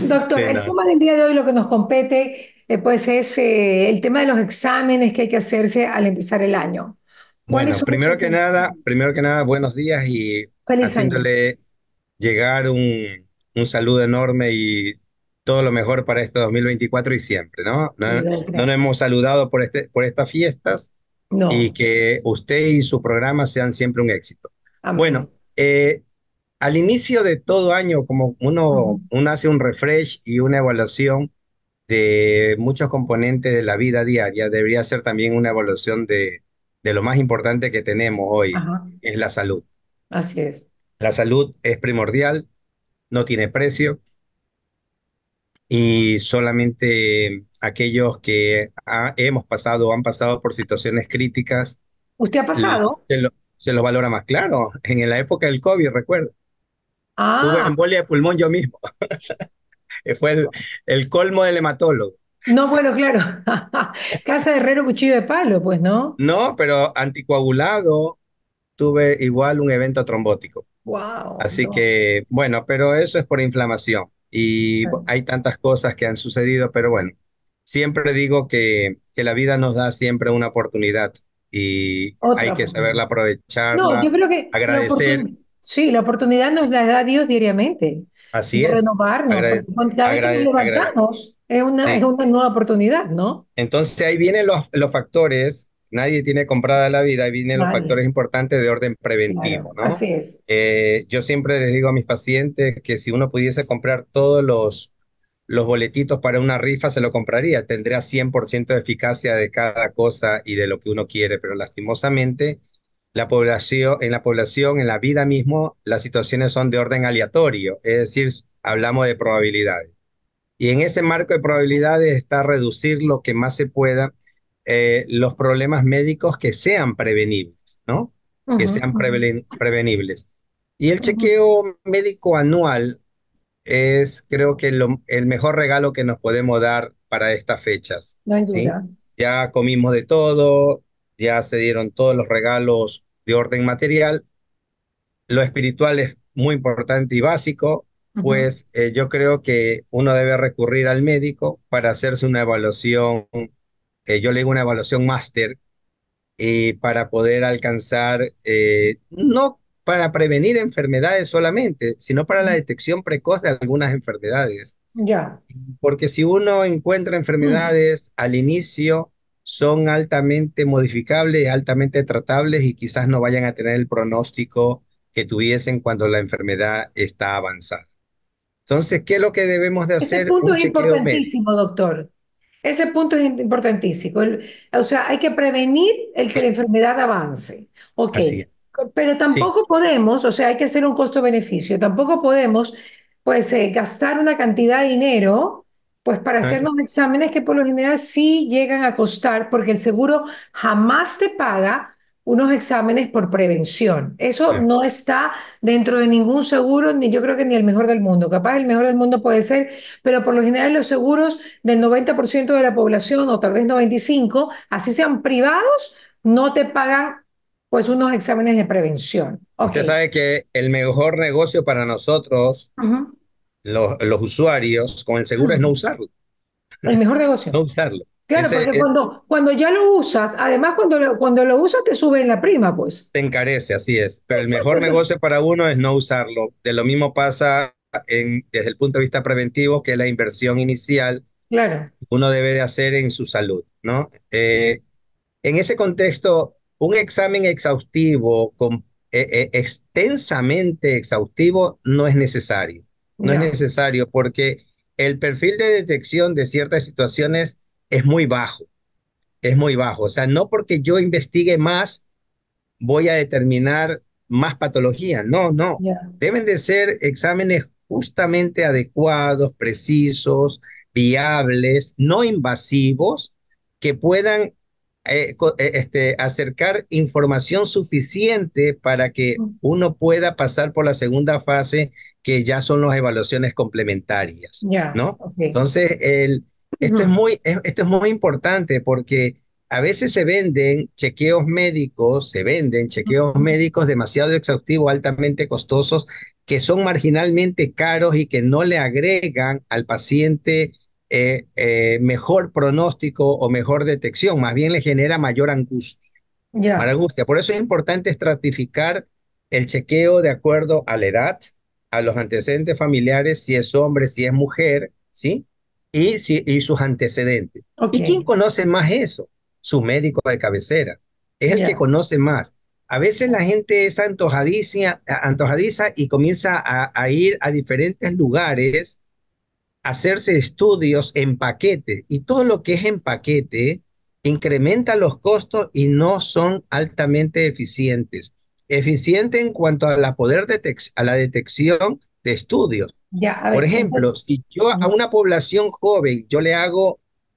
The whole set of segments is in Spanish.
Doctor, Sí, el no. tema del día de hoy, lo que nos compete, pues es el tema de los exámenes que hay que hacerse al empezar el año. ¿Cuáles Bueno, son esos exámenes? primero que nada, buenos días y Feliz año. haciéndole llegar un saludo enorme y todo lo mejor para este 2024 y siempre, ¿no? No, Igual, no nos gracias. hemos saludado por estas fiestas y No, que usted y su programa sean siempre un éxito. amén. Bueno, al inicio de todo año, como Ujú. uno hace un refresh y una evaluación de muchos componentes de la vida diaria, debería ser también una evaluación de lo más importante que tenemos hoy, Ajá, es la salud. así es. La salud es primordial, no tiene precio y solamente aquellos que hemos pasado o han pasado por situaciones críticas ¿Usted ha l- pasado? se lo, se lo valora más claro. En la época del COVID, recuerdo, tuve Ah, embolia de pulmón yo mismo. Fue el colmo del hematólogo. no, bueno, claro. Casa de herrero, cuchillo de palo, pues, ¿no? No, pero anticoagulado, tuve igual un evento trombótico. Wow, Así no. que, bueno, pero eso es por inflamación y hay tantas cosas que han sucedido, pero bueno, siempre digo que la vida nos da siempre una oportunidad y hay Otra que saberla oportunidad. No, yo aprovecharla, creo que la agradecer, oportunidad, sí, la oportunidad nos la da Dios diariamente así de es, renovarnos, porque cada vez que nos agradecer. levantamos es Sí. una nueva oportunidad, ¿no? Entonces ahí vienen los factores, nadie tiene comprada la vida, ahí vienen los Nadie, factores importantes de orden preventivo, claro, ¿no? así es. Yo siempre les digo a mis pacientes que si uno pudiese comprar todos los boletitos para una rifa, se lo compraría, tendría 100% de eficacia de cada cosa y de lo que uno quiere, pero lastimosamente en la vida mismo, las situaciones son de orden aleatorio, es decir, hablamos de probabilidades. Y en ese marco de probabilidades está reducir lo que más se pueda los problemas médicos que sean prevenibles, ¿no? Que Ujú, sean ujú, prevenibles. Y el ujú. chequeo médico anual es, creo que el mejor regalo que nos podemos dar para estas fechas, No hay ¿sí? duda. Ya comimos de todo, ya se dieron todos los regalos de orden material, lo espiritual es muy importante y básico, Ujú. pues yo creo que uno debe recurrir al médico para hacerse una evaluación, yo le digo una evaluación máster, y para poder alcanzar, no para prevenir enfermedades solamente, sino para la detección precoz de algunas enfermedades. Ya. Porque si uno encuentra Mm. enfermedades al inicio, son altamente modificables, altamente tratables y quizás no vayan a tener el pronóstico que tuviesen cuando la enfermedad está avanzada. Entonces, ¿qué es lo que debemos de Ese hacer? punto Un es chequeo médico. importantísimo, doctor. Ese punto es importantísimo. O sea, hay que prevenir el que la enfermedad avance. Ok, Así es. pero Sí, tampoco podemos, o sea, hay que hacer un costo-beneficio. Tampoco podemos, pues, gastar una cantidad de dinero, pues, para ah, hacernos exámenes que por lo general sí llegan a costar, porque el seguro jamás te paga unos exámenes por prevención. Eso no. no está dentro de ningún seguro, ni yo creo que ni el mejor del mundo. Capaz el mejor del mundo puede ser, pero por lo general los seguros del 90% de la población o tal vez 95%, así sean privados, no te pagan pues unos exámenes de prevención. Ok. Usted sabe que el mejor negocio para nosotros, Ujú. los usuarios, con el seguro es no Mm. usarlo. El mejor negocio. No usarlo. Claro, Ese porque es, cuando ya lo usas, además cuando lo usas te sube en la prima, pues. te encarece, así es. Pero el Exacto. mejor negocio para uno es no usarlo. De lo mismo pasa desde el punto de vista preventivo, que es la inversión inicial Claro. que uno debe de hacer en su salud, ¿no? En ese contexto, un examen exhaustivo, extensamente exhaustivo, no es necesario. No es Ya. necesario porque el perfil de detección de ciertas situaciones es muy bajo, es muy bajo. O sea, no porque yo investigue más voy a determinar más patología. No, no. Ya. Deben de ser exámenes justamente adecuados, precisos, viables, no invasivos, que puedan acercar información suficiente para que uno pueda pasar por la segunda fase, que ya son las evaluaciones complementarias, Ya. ¿no? Ok. Entonces, Ujú. esto es muy importante porque a veces se venden chequeos médicos demasiado exhaustivos, altamente costosos, que son marginalmente caros y que no le agregan al paciente mejor pronóstico o mejor detección, más bien le genera mayor Ya, angustia. Por eso es importante estratificar el chequeo de acuerdo a la edad, a los antecedentes familiares, si es hombre, si es mujer, ¿sí? Y sus antecedentes. ok, ¿Y quién conoce más eso? Su médico de cabecera. Es el que ya, conoce más. A veces la gente es antojadiza y comienza a ir a diferentes lugares hacerse estudios en paquete y todo lo que es en paquete incrementa los costos y no son altamente eficientes. Eficiente en cuanto a a la detección de estudios. ya, a Por ver, ejemplo, si yo a una población joven yo le hago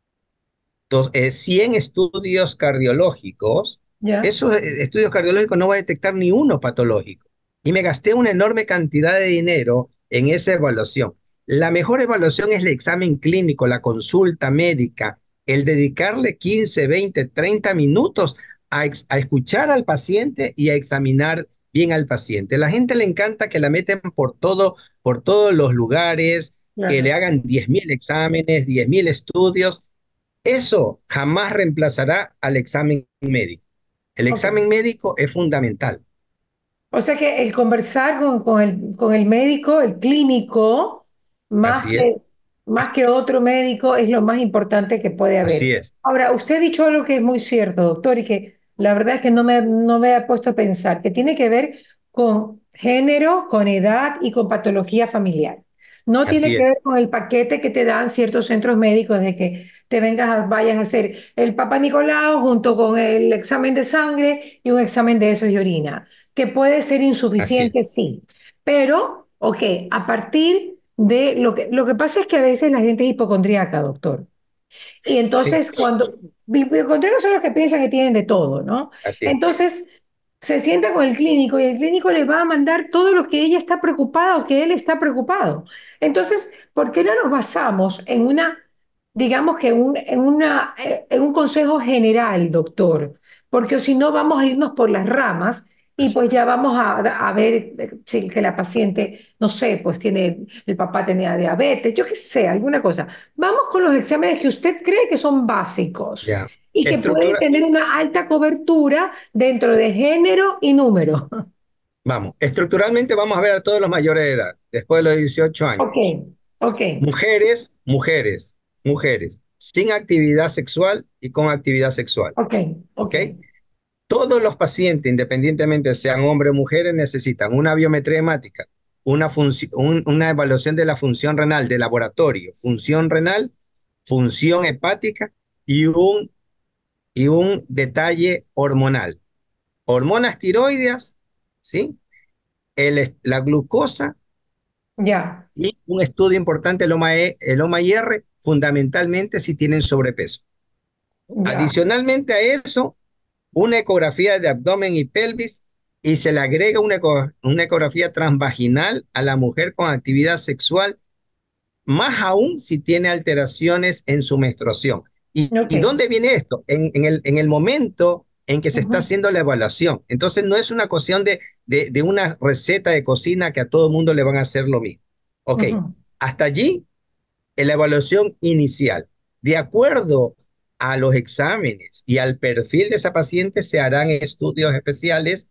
100 estudios cardiológicos, ya, esos estudios cardiológicos no va a detectar ni uno patológico. Y me gasté una enorme cantidad de dinero en esa evaluación. La mejor evaluación es el examen clínico, la consulta médica, el dedicarle 15, 20, 30 minutos a escuchar al paciente y a examinar bien al paciente. La gente le encanta que la meten por todos los lugares, que le claro, hagan 10.000 exámenes, 10.000 estudios. Eso jamás reemplazará al examen médico. El ok. examen médico es fundamental. O sea que el conversar con el médico, el clínico, más Así es, que, más que otro médico, es lo más importante que puede así haber. es, Ahora, usted ha dicho algo que es muy cierto, doctor, y que la verdad es que no me ha puesto a pensar, que tiene que ver con género, con edad y con patología familiar. No tiene así que ver es, con el paquete que te dan ciertos centros médicos de que te vayas a hacer el Papa Nicolau junto con el examen de sangre y un examen de esos y orina que puede ser así insuficiente, es, sí, pero, ok, a partir de lo que pasa es que a veces la gente es hipocondríaca, doctor. Y sí, entonces, cuando hipocondríacos son los que piensan que tienen de todo, ¿no? así es, Entonces, se sienta con el clínico y el clínico le va a mandar todo lo que ella está preocupada o que él está preocupado. Entonces, ¿por qué no nos basamos en una, digamos que en un consejo general, doctor? Porque si no, vamos a irnos por las ramas y así pues ya es. vamos a ver si que la paciente, no sé, pues tiene, el papá tenía diabetes, yo qué sé, alguna cosa. Vamos con los exámenes que usted cree que son básicos Ya. y que pueden Estructura, tener una alta cobertura dentro de género y número. vamos, estructuralmente vamos a ver a todos los mayores de edad, después de los 18 Ok, años. ok, Mujeres, sin actividad sexual y con actividad sexual, ok, ok, ¿ok? Todos los pacientes, independientemente sean hombres o mujeres, necesitan una biometría hemática, una evaluación de la función renal de laboratorio, función renal, función hepática y y un detalle hormonal. Hormonas tiroideas, ¿sí? La glucosa ya, y un estudio importante, el OMA-IR, fundamentalmente si tienen sobrepeso. ya, Adicionalmente a eso, una ecografía de abdomen y pelvis y se le agrega una ecografía transvaginal a la mujer con actividad sexual, más aún si tiene alteraciones en su menstruación. ok, Y dónde viene esto? En el momento en que se está ujú, haciendo la evaluación. Entonces no es una cuestión de una receta de cocina que a todo el mundo le van a hacer lo mismo. Ok, ujú, hasta allí en la evaluación inicial. De acuerdo a los exámenes y al perfil de esa paciente, se harán estudios especiales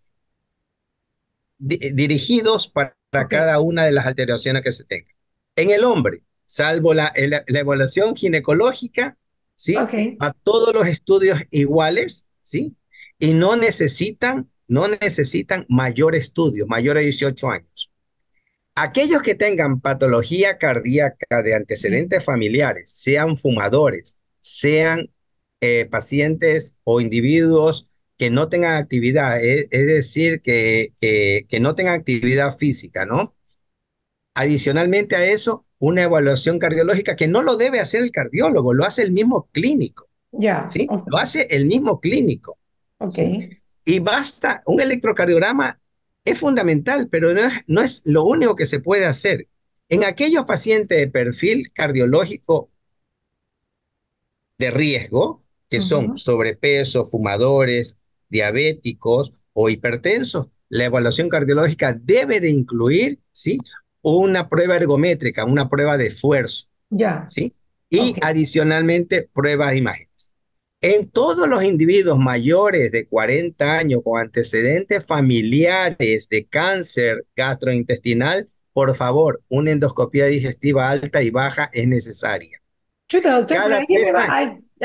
dirigidos para ok, cada una de las alteraciones que se tengan. En el hombre, salvo la evaluación ginecológica, ¿sí? ok, A todos los estudios iguales, ¿sí? Y no necesitan mayor estudio, mayor de 18 años. Aquellos que tengan patología cardíaca de sí, antecedentes familiares, sean fumadores, sean pacientes o individuos que no tengan actividad, es decir, que no tengan actividad física, ¿no? Adicionalmente a eso, una evaluación cardiológica que no lo debe hacer el cardiólogo, lo hace el mismo clínico, ya, ¿sí? ok, Lo hace el mismo clínico, ok, ¿sí? Y basta, un electrocardiograma es fundamental, pero no es lo único que se puede hacer. En aquellos pacientes de perfil cardiológico de riesgo, que son ujú, sobrepeso, fumadores, diabéticos o hipertensos, la evaluación cardiológica debe de incluir ¿sí? O una prueba ergométrica, una prueba de esfuerzo, Ya, ¿sí? ok. Y adicionalmente pruebas de imágenes. En todos los individuos mayores de 40 años con antecedentes familiares de cáncer gastrointestinal, por favor, una endoscopía digestiva alta y baja es necesaria. Chuta, doctor, pero Cada ahí, 3 años.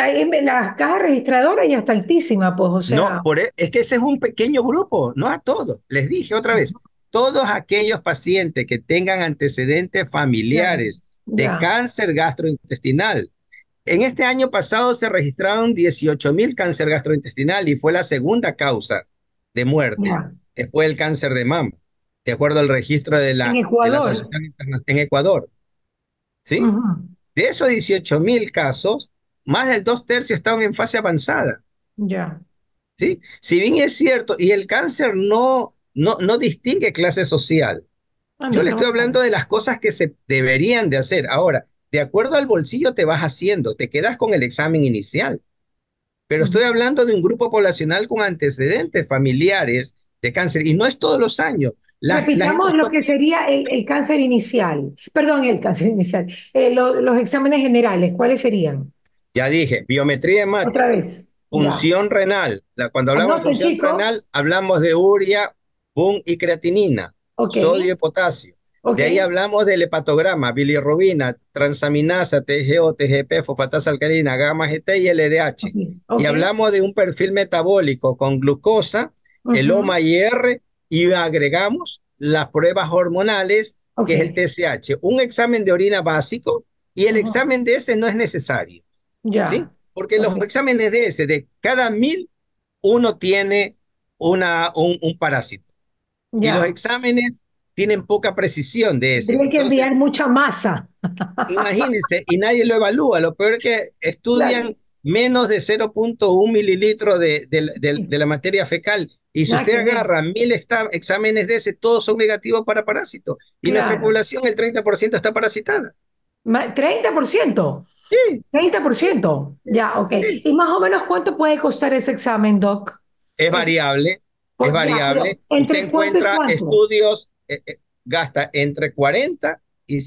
la caja registradora ya está altísima, pues, o No, sea. es que ese es un pequeño grupo, no a todos. Les dije otra vez, todos aquellos pacientes que tengan antecedentes Ya, familiares de ya, cáncer gastrointestinal. En este año pasado se registraron 18.000 cáncer gastrointestinal y fue la segunda causa de muerte ya. después del cáncer de mama, de acuerdo al registro de En la Ecuador. Asociación Internacional en Ecuador. ¿Sí? Ujú. De esos 18.000 casos, más del 2/3 estaban en fase avanzada. Ya. ¿Sí? Si bien es cierto, y el cáncer no distingue clase social, Ah, no, yo le estamos estoy hablando claros. de las cosas que se deberían de hacer. Ahora, de acuerdo al bolsillo te vas haciendo, te quedas con el examen inicial, pero Ujú. estoy hablando de un grupo poblacional con antecedentes familiares de cáncer y no es todos los años. Las Repitamos lo que endoscopias, sería el cáncer inicial. Perdón, el cáncer inicial. Los exámenes generales, ¿cuáles serían? ya dije, biometría Otra hemática, vez. Ya. función renal. Cuando hablamos de Anoten, función chicos. renal, hablamos de urea, PUM y creatinina, Ok, sodio y potasio. ok, De ahí hablamos del hepatograma, bilirrubina, transaminasa, TGO, TGP, fosfatasa alcalina, gamma GT y ok, LDH. Y ok. hablamos de un perfil metabólico con glucosa, el Ujú. OMA y R, y agregamos las pruebas hormonales, Ok. que es el TSH. Un examen de orina básico y el Ujú. examen de ese no es necesario. ¿Sí? Ya. Porque Ok. los exámenes de ese, de cada 1.000, uno tiene un parásito. Y los Ya. exámenes tienen poca precisión de ese. Tendría que Entonces, enviar mucha masa. imagínense, y nadie lo evalúa. Lo peor es que Claro. estudian menos de 0,1 mililitro de la materia fecal. Y si Nada usted que ver. agarra 1.000 exámenes de ese, todos son negativos para parásitos. Y nuestra Claro. población, el 30% está parasitada. 30%. Sí, treinta por sí, ciento. Ya, ok. sí. ¿Y más o menos cuánto puede costar ese examen, Doc? Es Es, variable, es ya, pero variable. Usted ¿entre cuánto y encuentra cuánto? estudios, gasta entre 40 y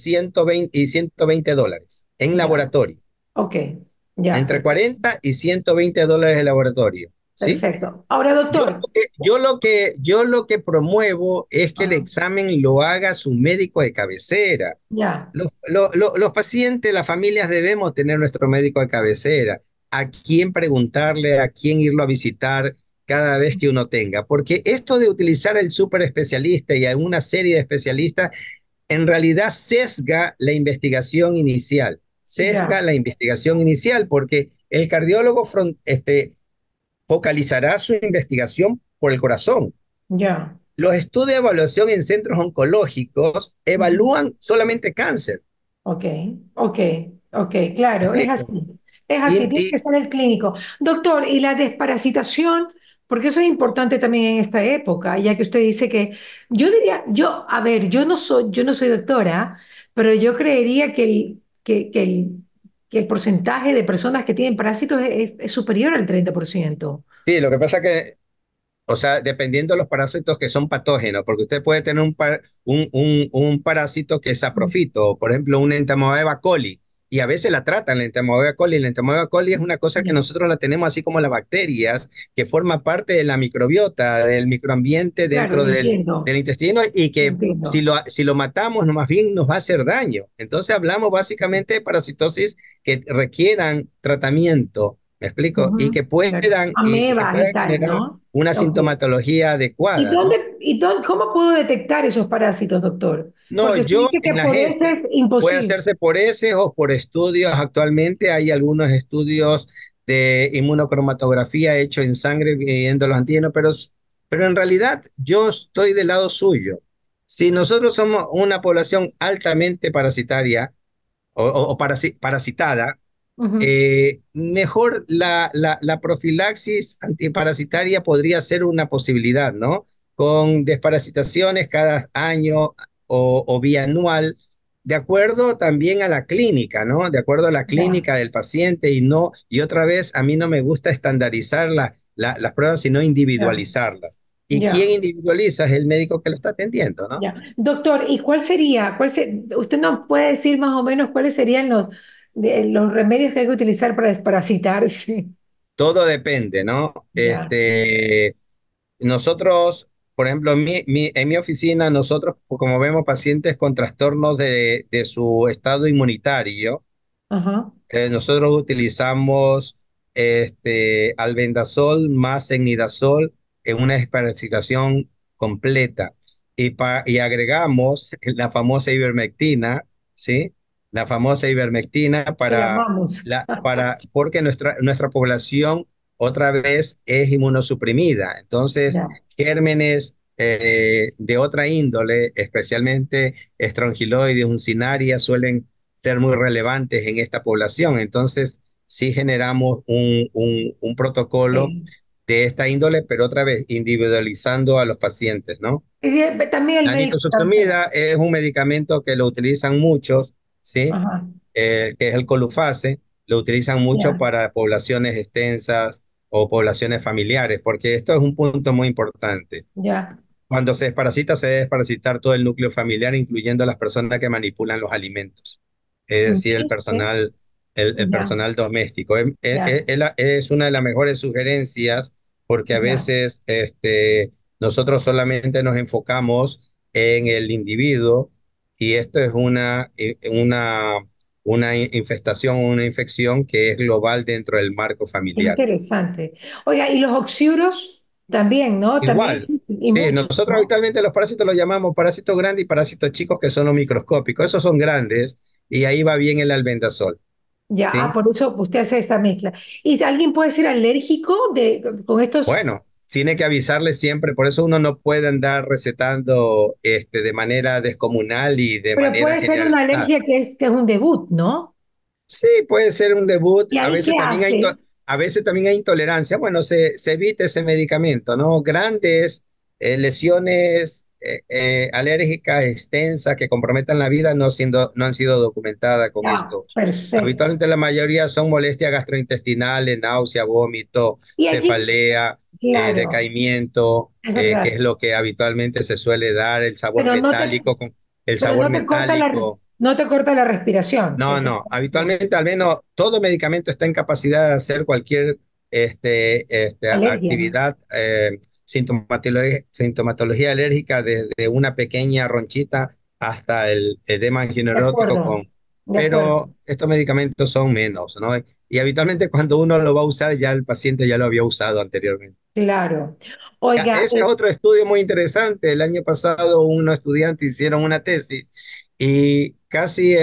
$120 en Ya, laboratorio. ok. Ya, Entre 40 y $120 en laboratorio. ¿Sí? perfecto. Ahora, Yo doctor. lo que promuevo es que el Ah, examen lo haga su médico de cabecera. ya, Los pacientes, las familias debemos tener nuestro médico de cabecera, a quién preguntarle, a quién irlo a visitar cada vez que uno tenga, porque esto de utilizar el super especialista y alguna serie de especialistas en realidad sesga ya, la investigación inicial, porque el cardiólogo focalizará su investigación por el corazón. ya. Los estudios de evaluación en centros oncológicos Ujú. evalúan solamente cáncer. Ok, ok, ok, claro, es ¿Me explico? así, es así, Y, tiene que y ser el clínico. Doctor, ¿y la desparasitación? Porque eso es importante también en esta época, ya que usted dice que, yo diría, a ver, yo no soy doctora, pero yo creería que el porcentaje de personas que tienen parásitos es superior al 30%. sí, lo que pasa que, o sea, dependiendo de los parásitos que son patógenos, porque usted puede tener un parásito que es saprofito, por ejemplo, un Entamoeba coli, y a veces la tratan la Entamoeba coli. La Entamoeba coli es una cosa que Ya, nosotros la tenemos así como las bacterias, que forma parte de la microbiota, del microambiente claro, dentro lo del entiendo, intestino, y lo que entiendo. si lo matamos, no, más bien nos va a hacer daño. Entonces hablamos básicamente de parasitosis que requieran tratamiento. ¿Me explico? Y Ujú, que claro. Amebas y puedan tal, generar ¿no? una Ok. sintomatología adecuada, ¿no? ¿Cómo puedo detectar esos parásitos, doctor? No, Porque usted yo dice que en las por ese es heces puede imposible. hacerse por heces o por estudios. Actualmente hay algunos estudios de inmunocromatografía hecho en sangre viendo los antígenos, pero en realidad yo estoy del lado suyo. Si nosotros somos una población altamente parasitaria o parasitada, Ujú. mejor la profilaxis antiparasitaria podría ser una posibilidad, ¿no? Con desparasitaciones cada año o bianual, de acuerdo también a la clínica, ¿no? De acuerdo a la Ya, clínica del paciente y otra vez, a mí no me gusta estandarizar las pruebas, sino ya. individualizarlas. y quien ya, individualiza es el médico que lo está atendiendo, ¿no? ya. Doctor, ¿y cuál sería? ¿Usted nos puede decir más o menos cuáles serían los remedios que hay que utilizar para desparasitarse? Todo depende, ¿no? Ya, Nosotros, por ejemplo, en mi oficina, nosotros como vemos pacientes con trastornos de su estado inmunitario, ajá, nosotros utilizamos albendazol más cegnidazol en una desparasitación completa y agregamos la famosa ivermectina, ¿sí? La famosa ivermectina que la amamos. porque nuestra población otra vez es inmunosuprimida. Entonces, Ya, gérmenes de otra índole, especialmente estrongiloides, uncinarias, suelen ser muy relevantes en esta población. Entonces, sí generamos un protocolo sí. de esta índole, pero otra vez individualizando a los pacientes, ¿no? También el La médico también. nitazoxanida es un medicamento que lo utilizan muchos, ¿sí? Ajá, Que es el colufase, lo utilizan mucho ya, para poblaciones extensas o poblaciones familiares, porque esto es un punto muy importante. ya. Cuando se desparasita, se debe desparasitar todo el núcleo familiar, incluyendo las personas que manipulan los alimentos, es decir, ¿Viste? el Ya, personal doméstico. ya. Es una de las mejores sugerencias porque a Ya, veces nosotros solamente nos enfocamos en el individuo y esto es una infestación o una infección que es global dentro del marco qué familiar. interesante. Oiga, y los oxiuros también, ¿no? También Igual, existen, y sí, muchos, nosotros ¿no? habitualmente los parásitos los llamamos parásitos grandes y parásitos chicos que son los microscópicos. Esos son grandes y ahí va bien el albendazol, Ya, ¿sí? por eso usted hace esa mezcla. ¿Y si alguien puede ser alérgico con estos, Bueno, tiene que avisarle siempre, por eso uno no puede andar recetando de manera descomunal y de pero manera puede ser una generalizada. alergia que es un debut, ¿no? Sí, puede ser un debut. ¿Y ahí qué hace? A veces también hay intolerancia. Bueno, se evita ese medicamento, ¿no? Grandes lesiones alérgicas extensas que comprometan la vida no han sido documentadas con Ya, esto. perfecto. Habitualmente la mayoría son molestias gastrointestinales, náusea, vómito, Y allí, cefalea, claro, decaimiento, es que verdad. es lo que habitualmente se suele dar, Pero no te, el pero sabor no te corta metálico. no te corta la respiración. No, Ese es no. el- Habitualmente, al menos, todo medicamento está en capacidad de hacer cualquier alergia. actividad, sintomatología alérgica, desde una pequeña ronchita hasta el edema De angineurótico acuerdo, de acuerdo. pero estos medicamentos son menos, ¿no? Y habitualmente cuando uno lo va a usar, ya el paciente ya lo había usado anteriormente. Claro. Oiga, Ese es otro estudio muy interesante. El año pasado unos estudiantes hicieron una tesis y casi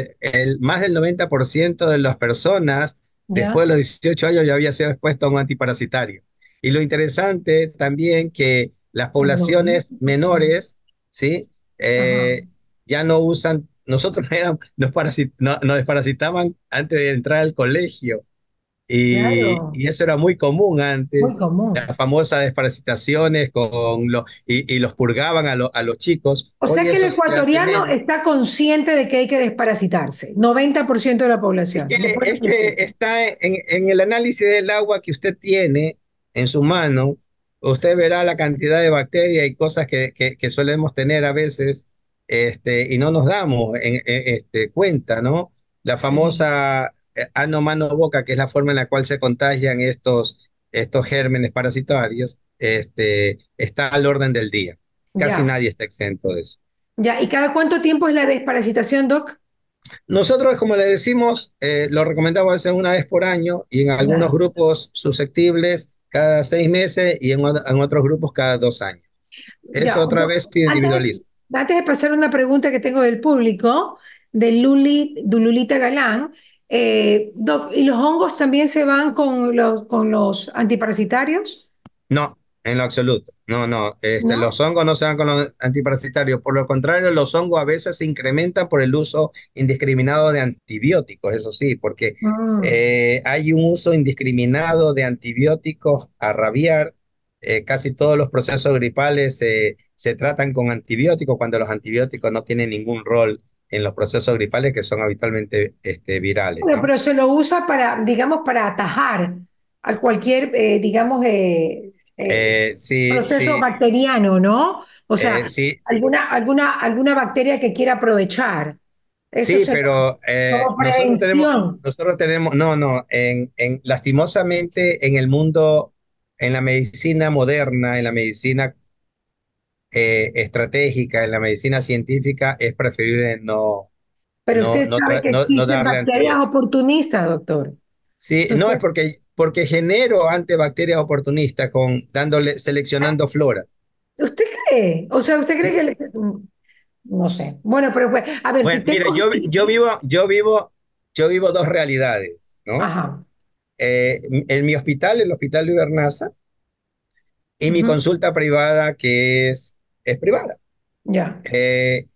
más del 90% de las personas ya, después de los 18 años ya había sido expuesto a un antiparasitario. Y lo interesante también que las el poblaciones 90%. menores, ¿sí? Ajá, Ya no usan, nosotros nos desparasitaban antes de entrar al colegio. claro, Y eso era muy común antes, muy común. las famosas desparasitaciones y los purgaban a los chicos. O sea Hoy que el eso se hace ecuatoriano menos. está consciente de que hay que desparasitarse. 90% de la Es población, que, después es de que 18. está en el análisis del agua que usted tiene en su mano, usted verá la cantidad de bacterias y cosas que solemos tener a veces y no nos damos cuenta, ¿no? La Sí, famosa ano, mano, boca, que es la forma en la cual se contagian estos gérmenes parasitarios, está al orden del día. Casi ya, nadie está exento de eso. ya. ¿Y cada cuánto tiempo es la desparasitación, Doc? Nosotros, como le decimos, lo recomendamos hacer una vez por año y en algunos Ya, grupos susceptibles cada 6 meses y en otros grupos cada 2 años. ya. Eso otra Doc, vez se individualiza. antes de pasar una pregunta que tengo del público, de Lulita Galán, Doc, ¿y los hongos también se van con los antiparasitarios? No, en lo absoluto. No, no. ¿No? Los hongos no se van con los antiparasitarios. Por lo contrario, los hongos a veces se incrementan por el uso indiscriminado de antibióticos, eso sí, porque Mm, hay un uso indiscriminado de antibióticos a rabiar. Casi todos los procesos gripales se tratan con antibióticos cuando los antibióticos no tienen ningún rol en los procesos gripales que son habitualmente virales, bueno, ¿no? pero se lo usa para, digamos, para atajar a cualquier, digamos, Sí, proceso sí, bacteriano, ¿no? O sea, sí, alguna bacteria que quiera aprovechar. Eso sí, se pero hace como prevención. no, no, lastimosamente en el mundo, en la medicina moderna, en la medicina estratégica, en la medicina científica, es preferible Pero usted sabe que no existen darle bacterias antibióticos. oportunistas, doctor. Sí, no es Usted, porque genero antibacterias oportunistas seleccionando flora. ¿usted cree? O sea, ¿usted cree que Sí. no sé. Bueno, pero pues, a ver, si Bueno, mire, tengo gripe. yo vivo dos realidades, ¿no? Ajá. En mi hospital, el Hospital de Ibernaza, y mi Ujú, consulta privada, que es privada. ya. Eh,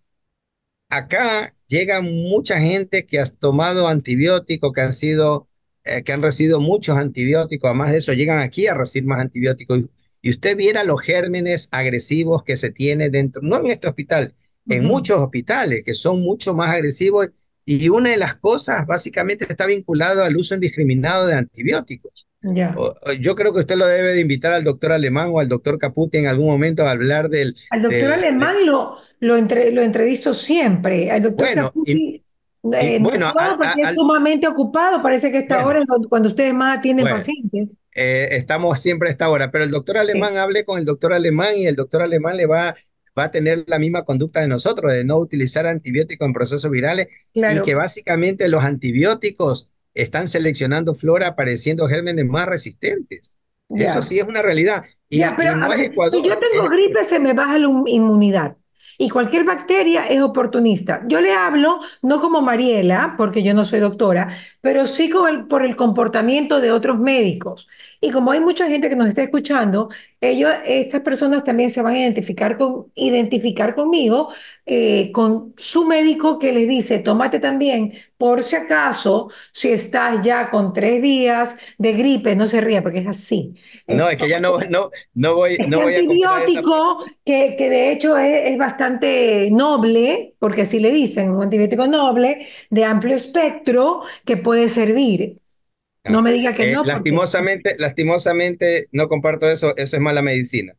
Acá llega mucha gente que ha tomado antibióticos, que han recibido muchos antibióticos. Además de eso, llegan aquí a recibir más antibióticos. Y usted viera los gérmenes agresivos que se tiene dentro, no en este hospital, en Ujú, muchos hospitales que son mucho más agresivos. Y una de las cosas básicamente está vinculado al uso indiscriminado de antibióticos. ya. Yo creo que usted lo debe de invitar al doctor Alemán o al doctor Caputi en algún momento a hablar Al doctor del, de- Alemán lo entrevisto siempre. Al doctor bueno, Caputi, no bueno, puedo porque es sumamente ocupado. Parece que esta hora bueno, es cuando ustedes más atienden bueno, pacientes. estamos siempre a esta hora, pero el doctor Alemán, Sí, hable con el doctor Alemán y el doctor Alemán va a tener la misma conducta de nosotros, de no utilizar antibióticos en procesos virales y que claro, básicamente los antibióticos están seleccionando flora apareciendo gérmenes más resistentes. Eso ya. sí es una realidad. Ya, pero Y a no es ver, si yo Ecuador, es tengo Ecuador. gripe, se me baja la inmunidad. Y cualquier bacteria es oportunista. Yo le hablo, no como Mariela, porque yo no soy doctora, pero sí por el comportamiento de otros médicos. Y como hay mucha gente que nos está escuchando, estas personas también se van a identificar conmigo, con su médico que les dice, tómate también, por si acaso, si estás ya con 3 días de gripe, no se ría porque es así. No, es que ya Este no voy a comprar esa parte. antibiótico, que de hecho es bastante noble, porque así le dicen, un antibiótico noble, de amplio espectro, que puede servir. No No. me diga que no, porque sí. Lastimosamente no comparto eso, eso es mala medicina.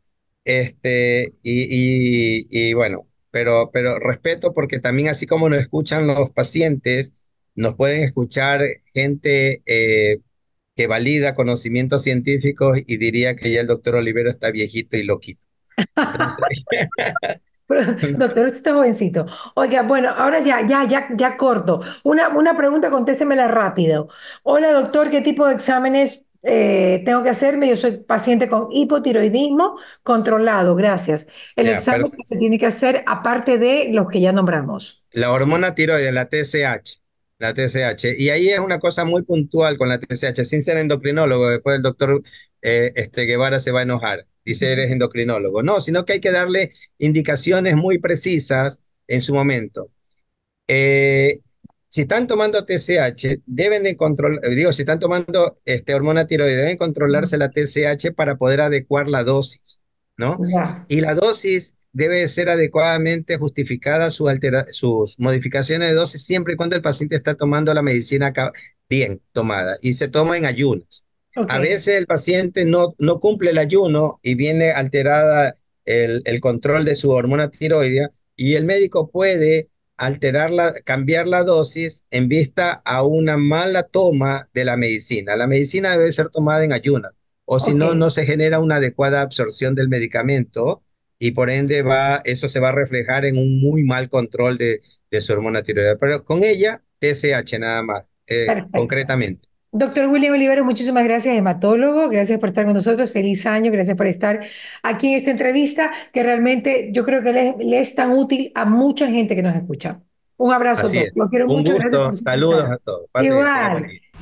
Y bueno, pero respeto porque también así como nos escuchan los pacientes, nos pueden escuchar gente que valida conocimientos científicos y diría que ya el doctor Olivero está viejito y loquito. Entonces, Doctor, usted está jovencito. Oiga, bueno, ahora ya corto. Una pregunta, contéstemela rápido. Hola, doctor, ¿qué tipo de exámenes tengo que hacerme? Yo soy paciente con hipotiroidismo controlado, gracias. El ya, examen que se tiene que hacer aparte de los que ya nombramos. la hormona tiroides, la TSH, y ahí es una cosa muy puntual con la TSH, sin ser endocrinólogo, después el doctor Guevara se va a enojar, dice eres endocrinólogo, no, sino que hay que darle indicaciones muy precisas en su momento. Eh, si están tomando TSH, deben de controlar, digo, si están tomando hormona tiroides, deben controlarse la TSH para poder adecuar la dosis, ¿no? Ya, Y la dosis debe ser adecuadamente justificada sus modificaciones de dosis siempre y cuando el paciente está tomando la medicina bien tomada y se toma en ayunas. ok, A veces el paciente no cumple el ayuno y viene alterada el control de su hormona tiroidea y el médico puede cambiar la dosis en vista a una mala toma de la medicina. La medicina debe ser tomada en ayunas, o si ok. no, no se genera una adecuada absorción del medicamento y por ende eso se va a reflejar en un muy mal control de su hormona tiroidea. Pero con ella, TSH nada más, Perfecto. concretamente. Doctor William Olivero, muchísimas gracias, hematólogo. Gracias por estar con nosotros. Feliz año. Gracias por estar aquí en esta entrevista, que realmente yo creo que le es tan útil a mucha gente que nos escucha. Un abrazo, Así doctor. es. Lo quiero Un mucho. Gracias gusto. por su Saludos amistad. a todos. Pase bien. Tenga buen Igual. día.